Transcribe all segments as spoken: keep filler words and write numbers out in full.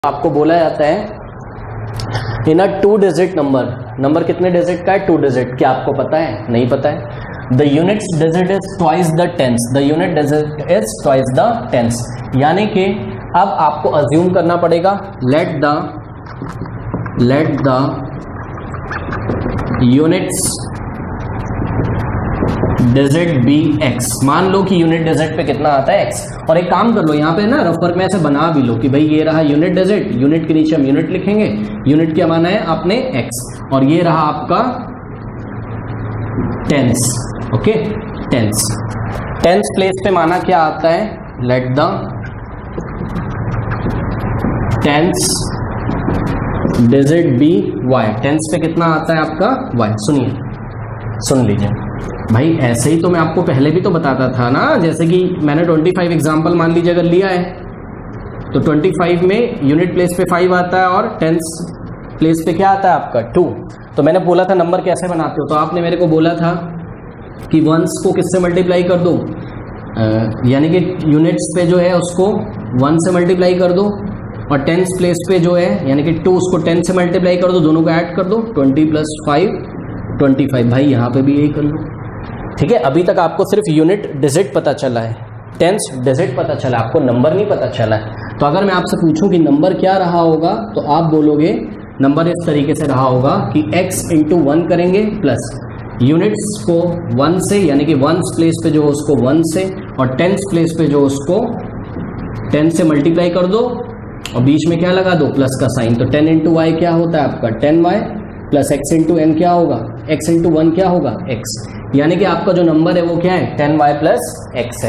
आपको बोला जाता है in a two digit number, number कितने डिजिट का है? Two digit. क्या आपको पता है? नहीं पता है। The units digit is twice the tens, the unit digit is twice the tens. यानी कि अब आपको अज्यूम करना पड़ेगा let the let the units digit be X. मान लो कि यूनिट डिजिट पे कितना आता है? एक्स। और एक काम कर लो, यहाँ पे ना रफ वर्क में ऐसे बना भी लो कि भाई ये रहा यूनिट डिजिट, यूनिट के नीचे हम यूनिट लिखेंगे, यूनिट क्या माना है आपने? एक्स। और ये रहा आपका tens. Okay, tens. Tens place पे माना क्या आता है? Let the tens digit be Y. Tens पे कितना आता है आपका? वाई। सुनिए, सुन लीजिए भाई, ऐसे ही तो मैं आपको पहले भी तो बताता था ना, जैसे कि मैंने पच्चीस एग्जाम्पल मान लीजिए अगर लिया है तो पच्चीस में यूनिट प्लेस पे फाइव आता है और टेंस प्लेस पे क्या आता है आपका? टू। तो मैंने बोला था नंबर कैसे बनाते हो, तो आपने मेरे को बोला था कि वंस को किससे मल्टीप्लाई कर दो, यानी कि यूनिट्स पे जो है उसको वन से मल्टीप्लाई कर दो, और टेंस प्लेस पे जो है यानी कि टू उसको टेन से मल्टीप्लाई कर दो, दोनों को ऐड कर दो, twenty plus five twenty five. भाई यहाँ पे भी यही कर लो। ठीक है, अभी तक आपको सिर्फ यूनिट डिजिट पता चला है, टेंस डिजिट पता चला, आपको नंबर नहीं पता चला है। तो अगर मैं आपसे पूछूं कि नंबर क्या रहा होगा, तो आप बोलोगे नंबर इस तरीके से रहा होगा कि x इंटू वन करेंगे प्लस यूनिट्स को वन से, यानी कि वंस प्लेस पे जो उसको वन से, और टेंस प्लेस पे जो उसको टेन से मल्टीप्लाई कर दो, और बीच में क्या लगा दो? प्लस का साइन। तो टेन इंटू वाई क्या होता है आपका? Ten Y plus X into N क्या होगा? एक्स इंटू वन क्या होगा? एक्स। यानी कि आपका जो नंबर है वो क्या है? टेन वाई प्लस एक्स है।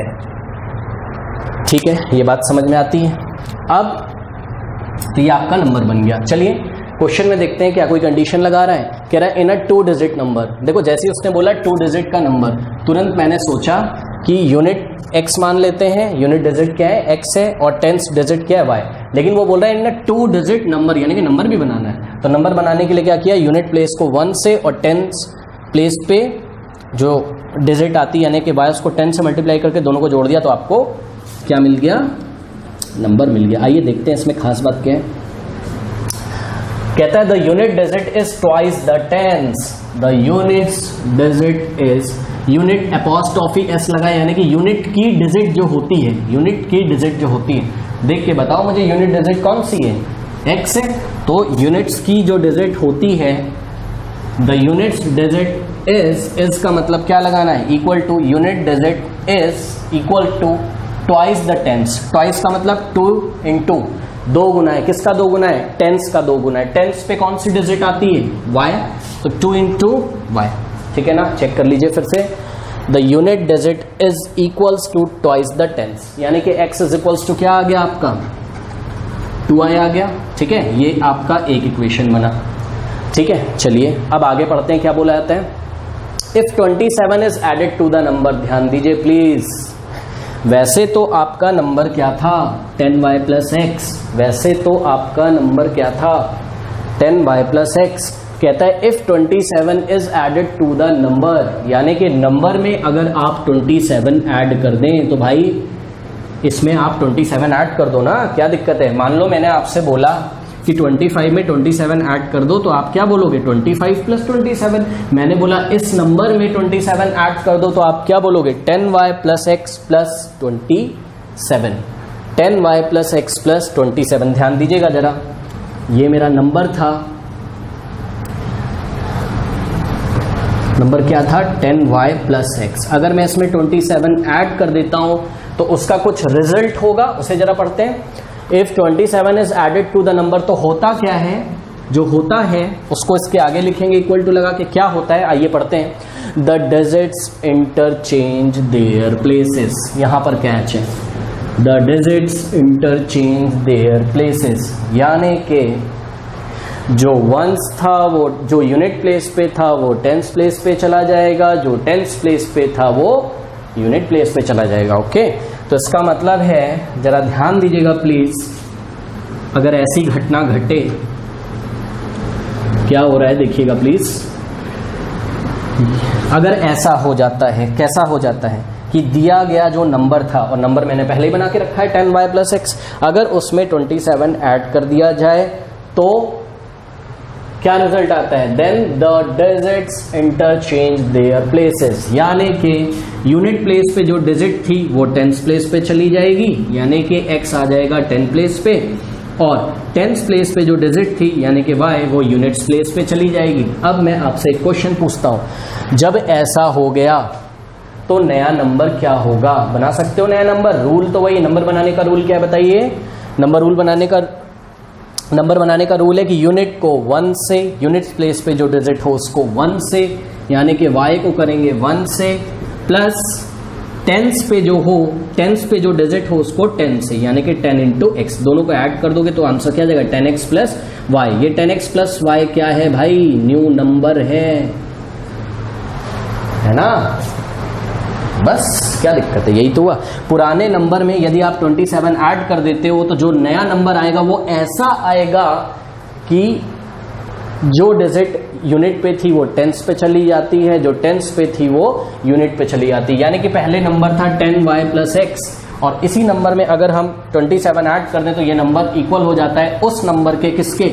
ठीक है, ये बात समझ में आती है। अब तो ये आपका नंबर बन गया। चलिए क्वेश्चन में देखते हैं क्या कोई कंडीशन लगा रहा है। कह रहा है in a two digit number. देखो जैसे ही उसने बोला टू डिजिट का नंबर, तुरंत मैंने सोचा कि यूनिट एक्स मान लेते हैं, यूनिट डिजिट क्या है? एक्स है, और टेंस डिजिट क्या है? वाई। लेकिन वो बोल रहा है in a two digit number, यानी कि नंबर भी बनाना है। तो नंबर बनाने के लिए क्या किया? यूनिट प्लेस को वन से और टेंस प्लेस पे जो डिजिट आती है यानी कि वाई, उसको टेन से मल्टीप्लाई करके दोनों को जोड़ दिया, तो आपको क्या मिल गया? नंबर मिल गया। आइए देखते हैं इसमें खास बात क्या है। कहता है the unit digit is twice the tens. The units digit is, unit apostrophe S लगा, यानी कि यूनिट की डिजिट जो होती है, यूनिट की डिजिट जो होती है, देख के बताओ मुझे यूनिट डिजिट कौन सी है? एक्स है। तो यूनिट्स की जो डिजिट होती है, the units digit is, is का मतलब क्या लगाना है? Equal to, unit digit is equal to twice the tens. Twice का मतलब टू इंटू, दो गुना है। किसका दो गुना है? टेंस का दो गुना है। टेंस पे कौन सी डिजिट आती है? वाई। तो टू इंटू वाई। ठीक है ना, चेक कर लीजिए फिर से। The unit digit is equals to twice the tens, यानी कि x इज इक्वल्स टू क्या आ गया आपका? टू आई आ गया। ठीक है, ये आपका एक इक्वेशन बना। ठीक है, चलिए अब आगे पढ़ते हैं क्या बोला जाता है। If twenty seven is added to the number, ध्यान दीजिए प्लीज। वैसे तो आपका नंबर क्या था? Ten Y plus x. वैसे तो आपका नंबर क्या था? Ten Y plus X. कहता है if twenty seven is added to the number, यानी कि नंबर में अगर आप ट्वेंटी सेवन ऐड कर दें तो भाई इसमें आप ट्वेंटी सेवन ऐड कर दो ना, क्या दिक्कत है? मान लो मैंने आपसे बोला कि पच्चीस में ट्वेंटी सेवन ऐड कर दो, तो आप क्या बोलोगे? पच्चीस प्लस ट्वेंटी सेवन। मैंने बोला इस नंबर में ट्वेंटी सेवन ऐड कर दो, तो आप क्या बोलोगे? Ten Y plus X plus twenty seven. Ten Y plus X plus twenty seven. ध्यान दीजिएगा जरा, ये मेरा नंबर था, नंबर क्या था? Ten Y plus X. अगर मैं इसमें ट्वेंटी सेवन ऐड कर देता हूं तो उसका कुछ रिजल्ट होगा, उसे जरा पढ़ते हैं। If twenty seven is added to the number, तो होता क्या है? जो होता है उसको इसके आगे लिखेंगे इक्वल टू लगा के। क्या होता है? आइए पढ़ते हैं। The digits interchange their places. यहां पर कैच है, the digits interchange their places, यानी कि जो वंस था वो जो यूनिट प्लेस पे था वो टेंस प्लेस पे चला जाएगा, जो टेंस प्लेस पे था वो यूनिट प्लेस पे चला जाएगा। ओके, तो इसका मतलब है, जरा ध्यान दीजिएगा प्लीज, अगर ऐसी घटना घटे, क्या हो रहा है देखिएगा प्लीज। अगर ऐसा हो जाता है, कैसा हो जाता है कि दिया गया जो नंबर था, और नंबर मैंने पहले ही बना के रखा है टेन वाई प्लस एक्स, अगर उसमें ट्वेंटी सेवन ऐड कर दिया जाए तो क्या रिजल्ट आता है, then the digits interchange their places, यानी कि यूनिट प्लेस पे जो डिजिट थी वो टेंस प्लेस पे चली जाएगी, यानी कि x आ जाएगा टेन प्लेस पे, और टेंस प्लेस पे जो डिजिट थी यानी कि y वो यूनिट्स प्लेस पे चली जाएगी। अब मैं आपसे एक क्वेश्चन पूछता हूं, जब ऐसा हो गया तो नया नंबर क्या होगा? बना सकते हो नया नंबर? रूल तो वही, नंबर बनाने का रूल क्या है बताइए? नंबर रूल बनाने का नंबर बनाने का रूल है कि यूनिट को वन से, यूनिट प्लेस पे जो डिजिट हो उसको वन से, यानी कि y को करेंगे वन से, प्लस टेंस पे जो हो, टेंस पे जो डिजिट हो उसको टेन से, यानी कि टेन इंटू एक्स, दोनों को ऐड कर दोगे तो आंसर क्या जाएगा, टेन एक्स प्लस वाई। ये टेन एक्स प्लस वाई क्या है भाई? न्यू नंबर है, है ना? बस क्या दिक्कत है, यही तो हुआ। पुराने नंबर में यदि आप ट्वेंटी सेवन ऐड कर देते हो तो जो नया नंबर आएगा वो ऐसा आएगा कि जो डिजिट यूनिट पे थी वो टेंस पे चली जाती है, जो टेंस पे थी वो यूनिट पे चली जाती है। यानी कि पहले नंबर था टेन वाई प्लस एक्स, और इसी नंबर में अगर हम ट्वेंटी सेवन ऐड कर दें तो ये नंबर इक्वल हो जाता है उस नंबर के, किसके?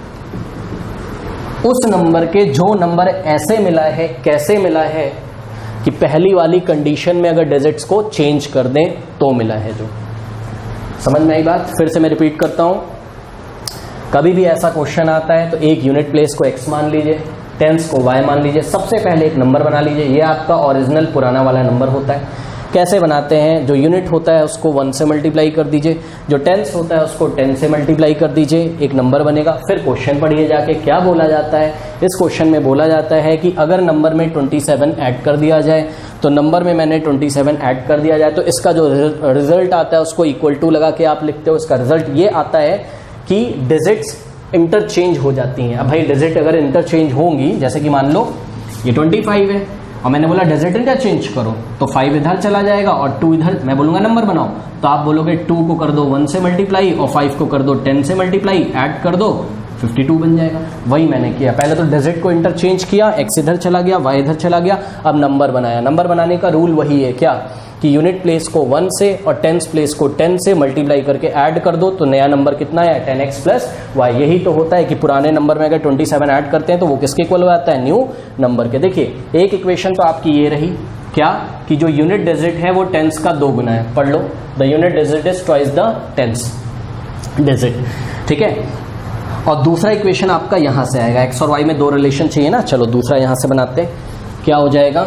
उस नंबर के जो नंबर ऐसे मिला है। कैसे मिला है कि पहली वाली कंडीशन में अगर डिजिट्स को चेंज कर दें तो मिला है। जो समझ में आई बात? फिर से मैं रिपीट करता हूं, कभी भी ऐसा क्वेश्चन आता है तो एक यूनिट प्लेस को x मान लीजिए, टेंस को y मान लीजिए, सबसे पहले एक नंबर बना लीजिए, ये आपका ओरिजिनल पुराना वाला नंबर होता है। कैसे बनाते हैं? जो यूनिट होता है उसको वन से मल्टीप्लाई कर दीजिए, जो टेंस होता है उसको टेन से मल्टीप्लाई कर दीजिए, एक नंबर बनेगा। फिर क्वेश्चन पढ़िए जाके, क्या बोला जाता है इस क्वेश्चन में? बोला जाता है कि अगर नंबर में ट्वेंटी सेवन ऐड कर दिया जाए, तो नंबर में मैंने ट्वेंटी सेवन ऐड कर दिया जाए तो इसका जो रिजल्ट आता है उसको इक्वल टू लगा के आप लिखते हो। इसका रिजल्ट ये आता है कि डिजिट्स इंटरचेंज हो जाती हैं। अब भाई डिजिट अगर इंटरचेंज होंगी, जैसे कि मान लो ये ट्वेंटी फाइव है और मैंने बोला डिजिट इंटरचेंज करो, तो फाइव इधर चला जाएगा और टू इधर, मैं बोलूंगा नंबर बनाओ, तो आप बोलोगे टू को कर दो वन से मल्टीप्लाई और फाइव को कर दो टेन से मल्टीप्लाई, ऐड कर दो फिफ्टी टू बन जाएगा। वही मैंने किया, पहले तो डिजिट को इंटरचेंज किया, एक्स इधर चला गया, वाई इधर चला गया, अब नंबर बनाया। नंबर बनाने का रूल वही है क्या, कि यूनिट प्लेस को वन से और टेंस प्लेस को टेन से मल्टीप्लाई करके ऐड कर दो तो नया नंबर कितना है, टेन एक्स प्लस वाई। यही तो होता है कि पुराने नंबर में अगर ट्वेंटी सेवन ऐड करते हैं तो वो किसके इक्वल हो जाता है, न्यू नंबर के। देखिए एक इक्वेशन तो आपकी ये रही, क्या कि जो यूनिट डिजिट है वो टेंस का दो गुना है। पढ़ लो, the unit digit is twice the tens digit, ठीक है। और दूसरा इक्वेशन आपका यहां से आएगा, एक्स और वाई में दो रिलेशन चाहिए ना, चलो दूसरा यहां से बनाते हैं। क्या हो जाएगा,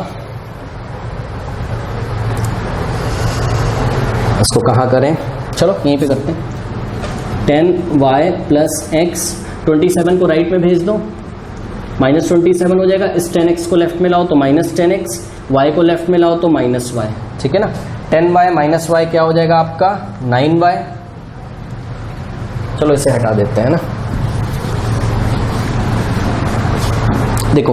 इसको कहाँ करें, चलो यहीं पे करते हैं। Ten Y plus X, twenty seven को राइट में भेज दो, माइनस ट्वेंटी सेवन हो जाएगा। इस टेन एक्स को लेफ्ट में लाओ तो माइनस टेन एक्स, वाई को लेफ्ट में लाओ तो माइनस वाई, ठीक है ना। टेन वाई माइनस वाई क्या हो जाएगा आपका, नाइन वाई। चलो इसे हटा देते हैं ना। देखो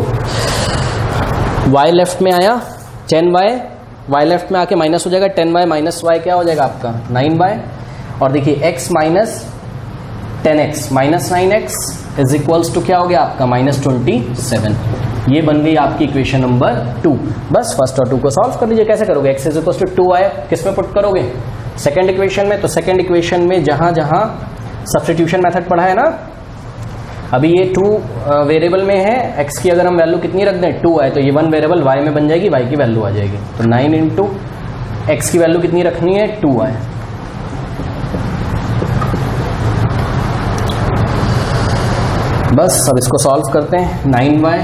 y लेफ्ट में आया, टेन वाई, y लेफ्ट में आके माइनस हो जाएगा, टेन वाई माइनस वाई क्या हो जाएगा आपका, नाइन वाई। और देखिए x minus ten X minus nine X is equals to क्या हो गया आपका, माइनस ट्वेंटी सेवन। ये बन गई आपकी इक्वेशन नंबर टू। बस फर्स्ट और टू को सॉल्व कर लीजिए। कैसे करोगे, x is equals to two आए, किस में पुट करोगे, सेकेंड इक्वेशन में। तो सेकेंड इक्वेशन में जहां जहां सब्स्टिट्यूशन मेथड पढ़ा है ना, अभी ये टू वेरिएबल में है, x की अगर हम वैल्यू कितनी रख दें, टू आए, तो ये वन वेरिएबल y में बन जाएगी, y की वैल्यू आ जाएगी। तो नाइन इंटू एक्स की वैल्यू कितनी रखनी है, टू आए। बस अब इसको सॉल्व करते हैं। Nine Y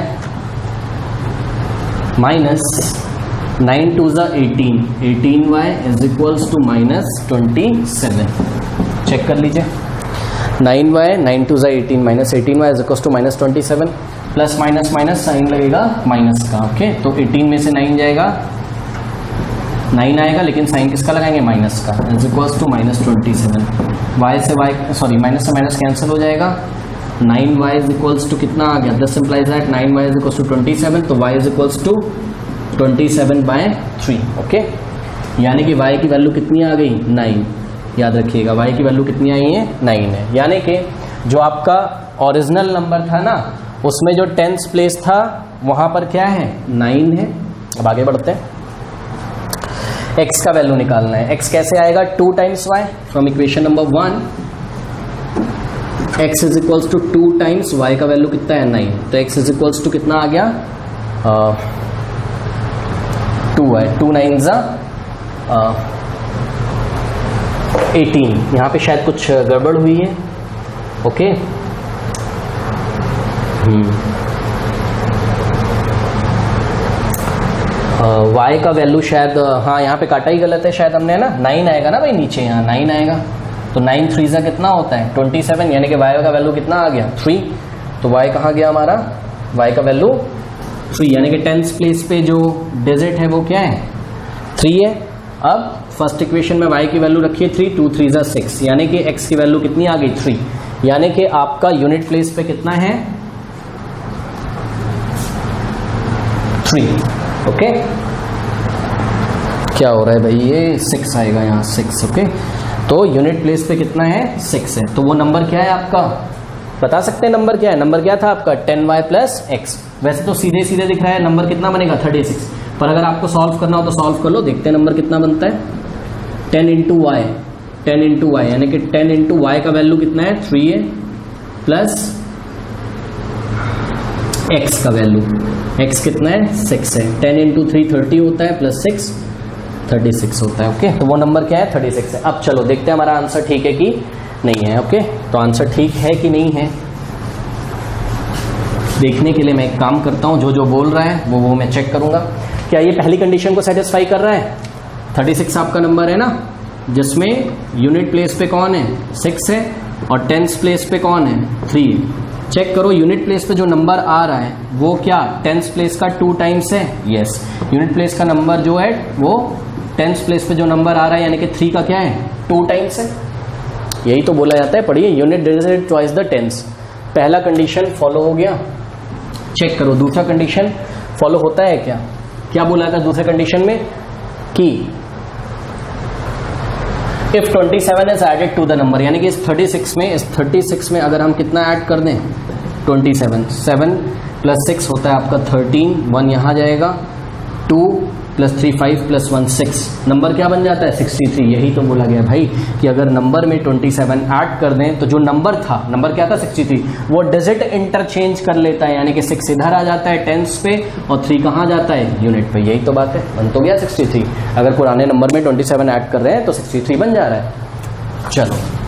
minus nine two ज़ा eighteen, eighteen Y is equals to minus twenty seven. Check कर लीजिए, नाइन वाई, नाइन टू ज़ा eighteen minus eighteen Y is equals to minus twenty seven. Plus minus minus sign लगेगा minus का, okay. तो eighteen में से nine जाएगा, nine आएगा, लेकिन साइन किसका लगाएंगे, माइनस का, is equals to minus twenty seven. Y से वाई, सॉरी माइनस से माइनस कैंसिल हो जाएगा। Nine y is equals to कितना आ गया, this implies that nine y is equals to twenty seven, तो y is equals to twenty seven by three, okay. यानी कि वाई की वैल्यू कितनी आ गई, नाइन। याद रखिएगा वाई की वैल्यू कितनी आई है, नाइन है। यानी कि जो आपका ओरिजिनल नंबर था ना, उसमें जो टेंस प्लेस था वहां पर क्या है, नाइन है। अब आगे बढ़ते हैं। x का वैल्यू निकालना है। x कैसे आएगा? Two times y from equation number one, x is equals to two times y का वैल्यू कितना है? नाइन। तो x इज इक्वल्स टू कितना आ गया? टू है, टू नाइन जा एटीन। यहाँ पे शायद कुछ गड़बड़ हुई है। ओके हम्म y का वैल्यू शायद, हाँ यहाँ पे काटा ही गलत है शायद हमने, है ना? नाइन आएगा ना भाई नीचे, यहाँ नाइन आएगा। तो नाइन थ्री सा कितना होता है? ट्वेंटी सेवन, यानी कि y का वैल्यू कितना आ गया? थ्री। तो y कहाँ गया हमारा? y का वैल्यू थ्री, यानी कि टेंथ प्लेस पे जो डिजिट है वो क्या है? थ्री है। अब फर्स्ट इक्वेशन में y की वैल्यू रखिए थ्री, टू थ्री सा सिक्स, यानी कि x की वैल्यू कितनी आ गई? थ्री। यानी कि आपका यूनिट प्लेस पे कितना है? थ्री। ओके क्या हो रहा है भाई? ये सिक्स आएगा यहाँ, सिक्स। ओके तो यूनिट प्लेस पे कितना है? सिक्स है। तो वो नंबर क्या है आपका? बता सकते हैं नंबर क्या है? नंबर क्या था आपका? Ten Y plus x. वैसे तो सीधे सीधे दिख रहा है, नंबर कितना बनेगा? Thirty six. पर अगर आपको सॉल्व करना हो तो सॉल्व कर लो, देखते हैं नंबर कितना बनता है। Ten into y, ten into y यानी कि टेन इंटू वाई का वैल्यू कितना है? थ्री है, प्लस एक्स का वैल्यू, एक्स कितना है? सिक्स है। टेन इंटू थ्री थर्टी होता है, प्लस सिक्स थर्टी सिक्स होता है। ओके तो वो नंबर क्या है? थर्टी सिक्स है। अब चलो देखते हैं हमारा आंसर ठीक है कि नहीं है। ओके तो आंसर ठीक है कि नहीं है देखने के लिए मैं एक काम करता हूं, जो जो बोल रहा है वो वो मैं चेक करूंगा। क्या ये पहली कंडीशन को सेटिस्फाई कर रहा है? थर्टी सिक्स आपका नंबर है ना, जिसमें यूनिट प्लेस पे कौन है? सिक्स है, और टेंथ प्लेस पे कौन है? थ्री है। चेक करो यूनिट प्लेस पे जो नंबर आ रहा है वो क्या टेंथ प्लेस का टू टाइम्स है? यस, यूनिट प्लेस का नंबर जो है वो टेंथ प्लेस पे जो नंबर आ रहा है यानी कि थ्री का क्या है? टू टाइम्स है। यही तो बोला जाता है, पढ़िए, unit digit twice the tens. पहला कंडीशन फॉलो हो गया। चेक करो दूसरा कंडीशन फॉलो होता है क्या? क्या बोला था दूसरे कंडीशन में? कि if twenty seven is added to the number, यानी कि इस थर्टी सिक्स में इस थर्टी सिक्स में अगर हम कितना ऐड कर दें? Twenty seven, seven plus six होता है आपका थर्टीन, वन यहाँ जाएगा, two plus three five plus one six, number क्या बन जाता है? Sixty three. यही तो बोला गया भाई कि अगर नंबर में ट्वेंटी सेवन ऐड कर दें तो जो नंबर था, नंबर क्या था? सिक्सटी थ्री, वो डिजिट इंटरचेंज कर लेता है, यानी कि सिक्स इधर आ जाता है टेंस पे और थ्री कहाँ जाता है? यूनिट पे। यही तो बात है, बन तो गया सिक्सटी थ्री। अगर पुराने नंबर में ट्वेंटी सेवन ऐड कर रहे हैं तो सिक्सटी थ्री बन जा रहा है। चलो